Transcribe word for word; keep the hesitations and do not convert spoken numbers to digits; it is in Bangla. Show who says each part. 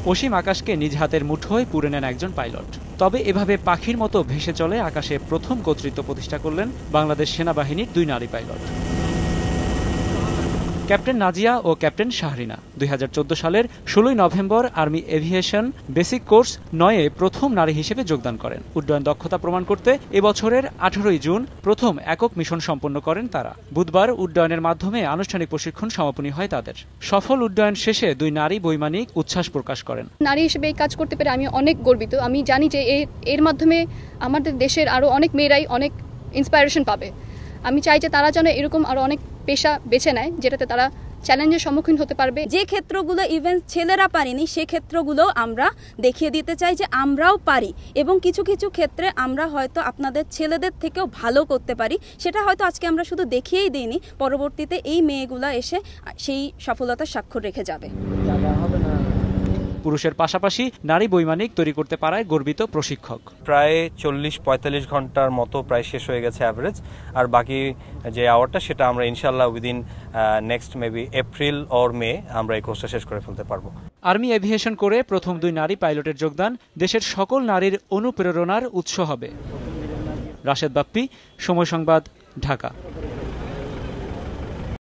Speaker 1: অসীম আকাশকে নিজ হাতের মুঠোয় পুরে নেন একজন পাইলট। তবে এভাবে পাখির মতো ভেসে চলে আকাশে প্রথম কর্তৃত্ব প্রতিষ্ঠা করলেন বাংলাদেশ সেনাবাহিনীর দুই নারী পাইলট, ক্যাপ্টেন নাজিয়া ও ক্যাপ্টেন শাহরিনা। দুই হাজার চোদ্দ সালের ষোলোই November army aviation basic course নয়ে প্রথম নারী হিসেবে যোগদান করেন। উড্ডয়ন দক্ষতা প্রমাণ করতে এবছরের আঠারোই জুন প্রথম একক মিশন সম্পন্ন করেন তারা। বুধবার উড্ডয়নের মাধ্যমে আনুষ্ঠানিক প্রশিক্ষণ সমাপনী হয় তাদের। সফল উড্ডয়ন শেষে দুই নারী বৈমানিক উচ্ছ্বাস প্রকাশ করেন।
Speaker 2: নারী হিসেবে এই কাজ করতে পেরে আমি অনেক গর্বিত। আমি জানি যে এর মাধ্যমে আমাদের দেশের আরও অনেক মেয়েরাই অনেক ইন্সপায়ারেশন পাবে। আমি চাই যে তারা যেন এরকম আরও অনেক পেশা বেছে নেয় যেটাতে তারা চ্যালেঞ্জের সম্মুখীন হতে পারবে।
Speaker 3: যে ক্ষেত্রগুলো ইভেন ছেলেরা পারেনি সে ক্ষেত্রগুলো আমরা দেখিয়ে দিতে চাই যে আমরাও পারি, এবং কিছু কিছু ক্ষেত্রে আমরা হয়তো আপনাদের ছেলেদের থেকেও ভালো করতে পারি। সেটা হয়তো আজকে আমরা শুধু দেখিয়েই দিইনি, পরবর্তীতে এই মেয়েগুলো এসে সেই সফলতার স্বাক্ষর রেখে যাবে।
Speaker 1: পুরুষের পাশাপাশি নারী বৈমানিক তৈরি করতে পারায় গর্বিত প্রশিক্ষক।
Speaker 4: প্রায় চল্লিশ পঁয়তাল্লিশ ঘন্টার মতো প্রায় শেষ হয়ে গেছে অ্যাভারেজ, আর বাকি যে আওয়ারটা সেটা আমরা ইনশাল্লাহ within next maybe April or May আমরা এই কোর্সটা শেষ করে ফেলতে পারবো।
Speaker 1: আর্মি এভিয়েশন করে প্রথম দুই নারী পাইলটের যোগদান দেশের সকল নারীর অনুপ্রেরণার উৎস হবে। রাশেদ বাপ্পি, সময় সংবাদ, ঢাকা।